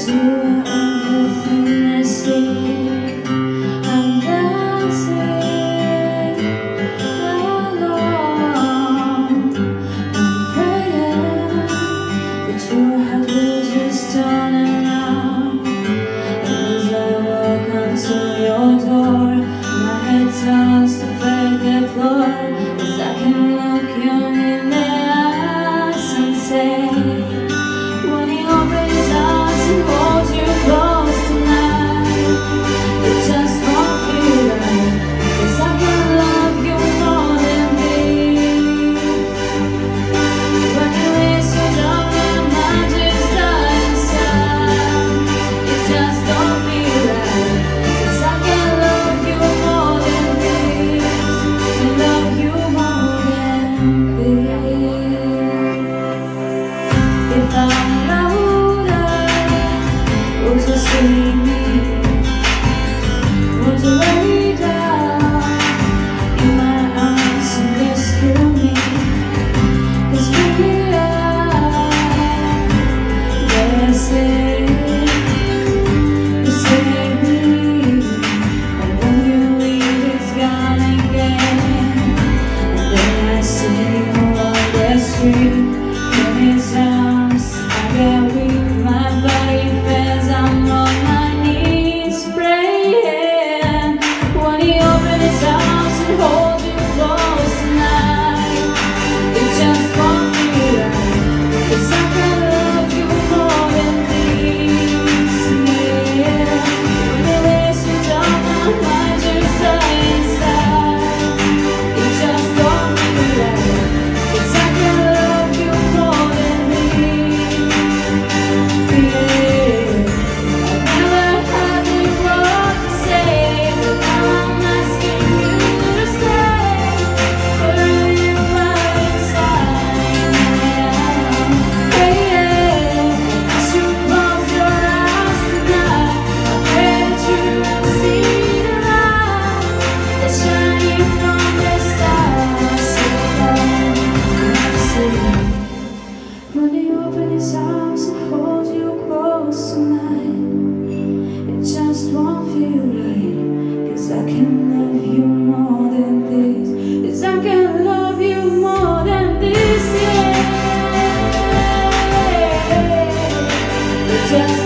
'cause you are everything I see. I'm dancing alone. I'm praying that your heart will just turn around. And as I walk onto your door, my head turns to the floor, as I can look you in the eyes and say, when he opens his arms and holds you close tonight, it just won't feel right, 'cause I can love you more than this. When you listen down and my just die inside, it just don't feel right, 'cause I can love you more than this, and love you more than this. If I'm louder, would you see me? Would you lay down in my arms and rescue me? 'Cause we are dancing to save me, and when you leave it's gone again. And then I see you on the street in his arms, I get weak, my body fails, I'm on my knees praying. When he opens his arms and holds you close tonight, it just won't feel right, 'cause I can love you more than this, yeah. When he lays you down, I might just die inside, it just don't feel right, 'cause I can love you more than this, yeah. I never had the word to say, but now I'm asking you to stay, for you are inside now. Hey, yeah. As you close your eyes tonight, I pray that you will see the light that's shining from the stars above. And I'm saying, when he opens his arms and holds you close tonight, it just won't feel right, 'cause I can love you more than this, 'cause I can love you more than this, yeah. It just